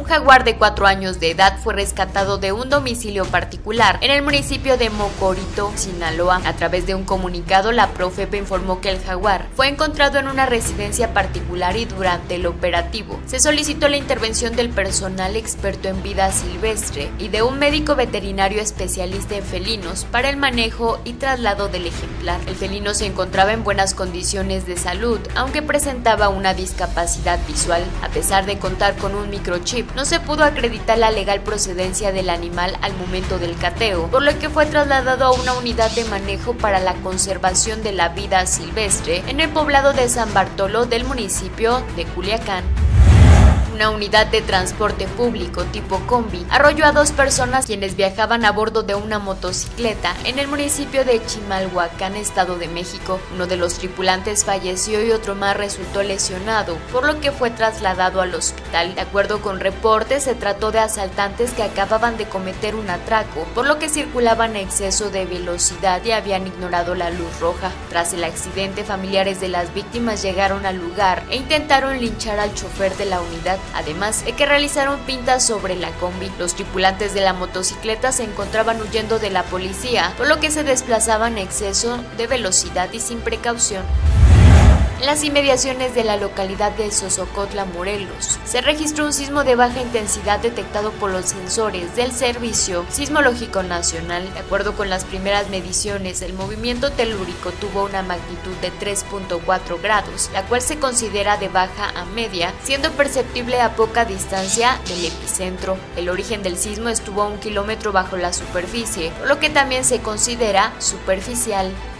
jaguar de 4 años de edad fue rescatado de un domicilio particular en el municipio de Mocorito, Sinaloa. A través de un comunicado, la Profepa informó que el jaguar fue encontrado en una residencia particular y durante el operativo se solicitó la intervención del personal experto en vida silvestre y de un médico veterinario especialista en felinos para el manejo y traslado del ejemplar. El felino se encontraba en buenas condiciones de salud, aunque presentaba una discapacidad visual. A pesar de contar con un microchip, no se pudo acreditar la legal procedencia del animal al momento del cateo, por lo que fue trasladado a una unidad de manejo para la conservación de la vida silvestre en el poblado de San Bartolo del municipio de Culiacán. Una unidad de transporte público tipo combi arrolló a 2 personas quienes viajaban a bordo de una motocicleta en el municipio de Chimalhuacán, Estado de México. Uno de los tripulantes falleció y otro más resultó lesionado, por lo que fue trasladado al hospital. De acuerdo con reportes, se trató de asaltantes que acababan de cometer un atraco, por lo que circulaban a exceso de velocidad y habían ignorado la luz roja. Tras el accidente, familiares de las víctimas llegaron al lugar e intentaron linchar al chofer de la unidad, además de que realizaron pintas sobre la combi. Los tripulantes de la motocicleta se encontraban huyendo de la policía, por lo que se desplazaban a exceso de velocidad y sin precaución. En las inmediaciones de la localidad de Sosocotla, Morelos, se registró un sismo de baja intensidad detectado por los sensores del Servicio Sismológico Nacional. De acuerdo con las primeras mediciones, el movimiento telúrico tuvo una magnitud de 3.4 grados, la cual se considera de baja a media, siendo perceptible a poca distancia del epicentro. El origen del sismo estuvo a 1 kilómetro bajo la superficie, por lo que también se considera superficial.